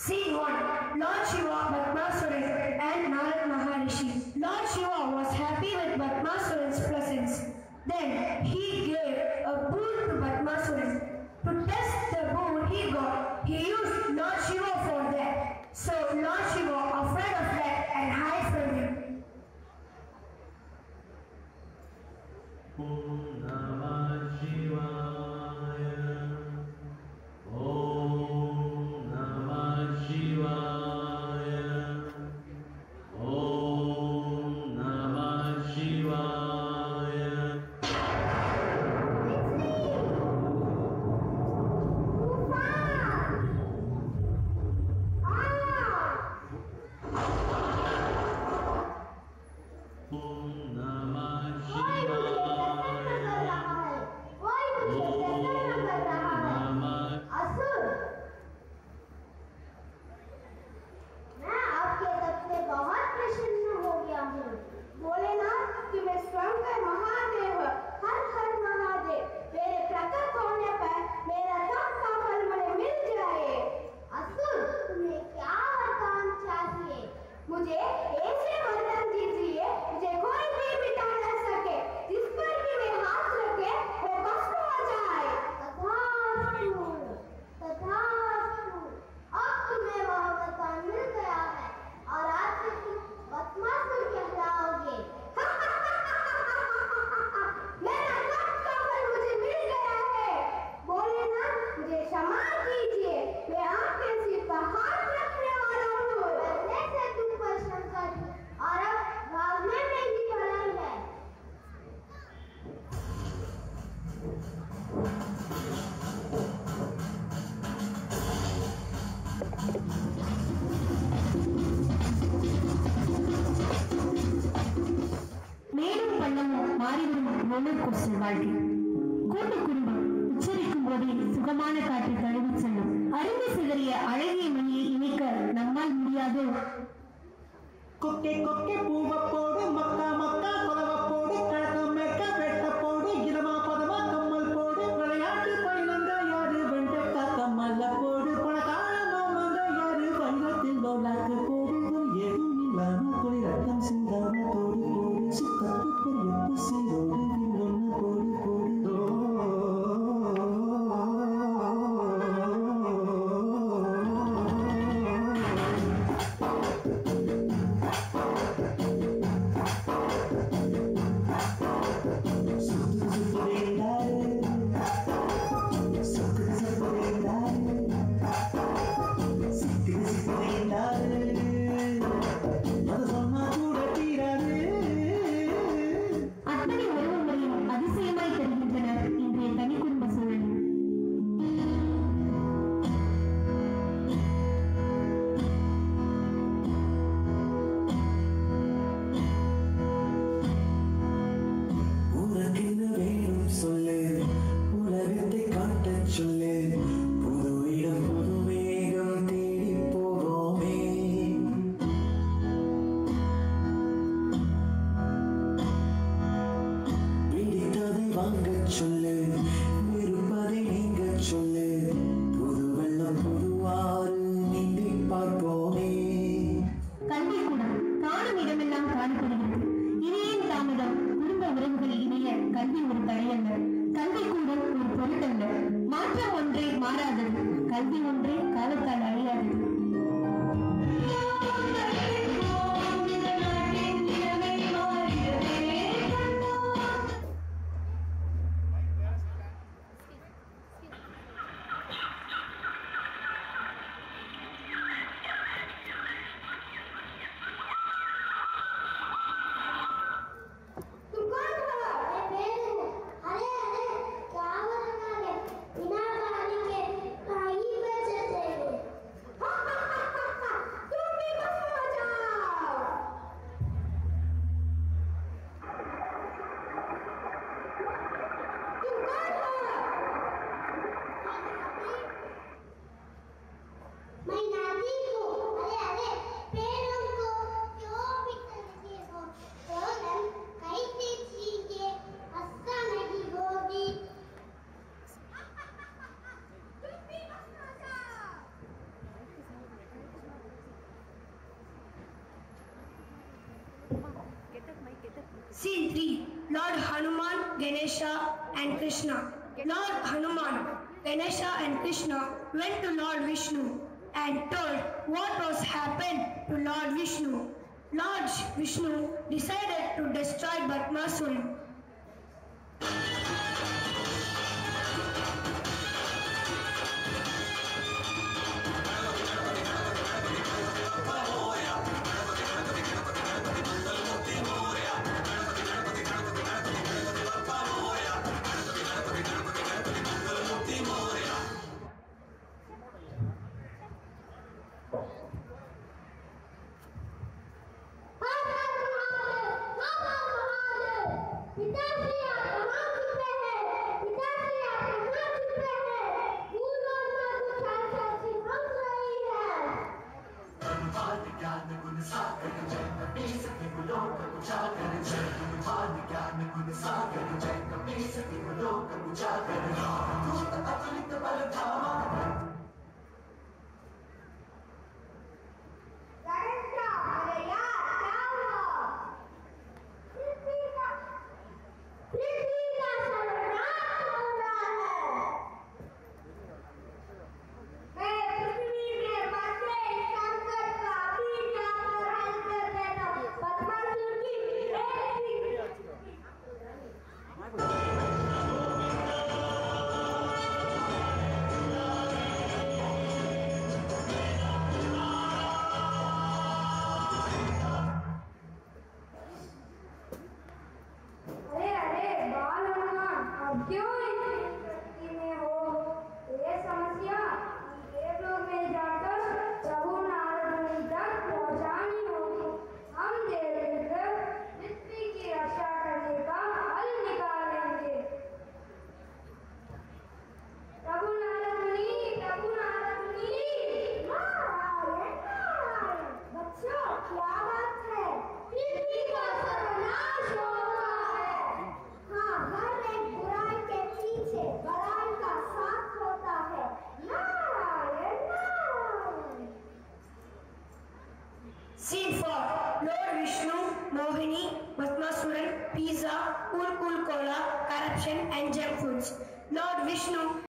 Scene 1. Lord Shiva, Padmasuran and Narad Maharishi. Lord Shiva was happy with Padmasuran's presence. Then he gave a boon to Padmasuran. To test the boon he got, he used Lord Shiva for that. So Lord Shiva, afraid of that, and hide from him. Om Namah Shivaya. Om Namah Shivaya. Om Namah Shivaya. Om Namah Shivaya. வாழ்க்கை கூட்டு குடும்பம் உச்சரிக்கும் போதே சுகமான காற்று தழுவி செல்லும். அறிந்து சிதறிய அழகிய மணியை இணைக்க நம்மால் முடியாது. கொக்கே கொக்கே பூவப்போடு மக்கா மக்கா கொலவப்போடு கழகம் மேற்க வெட்டப்போடு இதமா பதமா கம்மல் போடு விளையாட்டு பயிலங்க யாரு வெண்டக்கா கம்மல்ல போடு பணக்காரங்க யாரு வைரத்தில் லோலாக்கு போடு எதுவும் இல்லாம தொழில் ரத்தம் சிந்தாம தோடு போடு சுக்கத்து பெரிய புசியோடு விண்ணொன்னு போடு போடு Scene 3. Lord Hanuman, Ganesha and Krishna. Lord Hanuman, Ganesha and Krishna went to Lord Vishnu and told what was happened to Lord Vishnu. Lord Vishnu decided to destroy Bhasmasuran. Scene 4. Lord Vishnu, Mohini, Bhasmasuran, pizza, cool cola, corruption and junk foods. Lord Vishnu